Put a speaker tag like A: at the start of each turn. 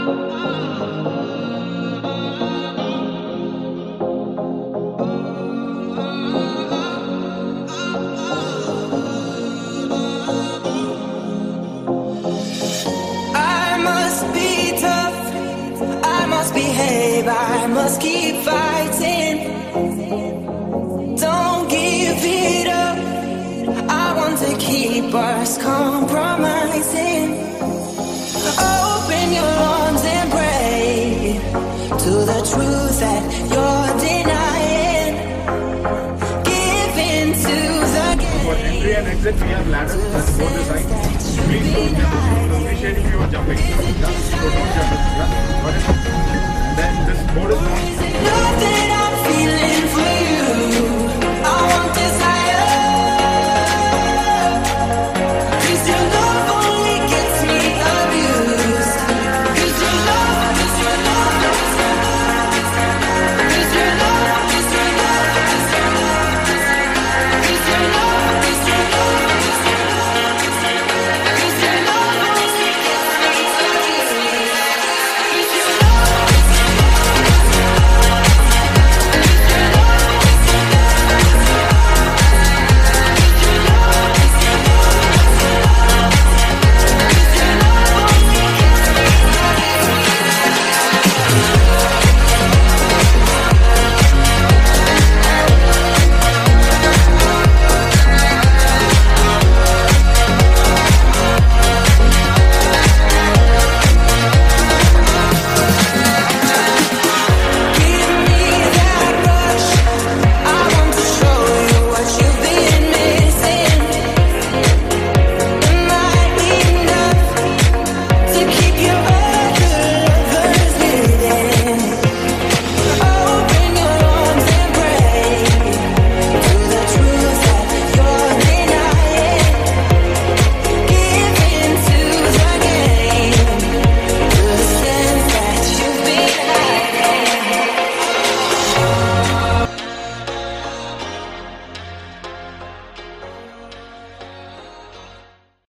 A: Behave, I must keep fighting. Don't give it up. I want to keep us compromising. Open your arms and pray to the truth that you're denying. Give in to the game.
B: For entry and exit, we have ladders that's both the sides. Please don't jump. Appreciate if you are jumping. Yeah? So don't jump. Yeah?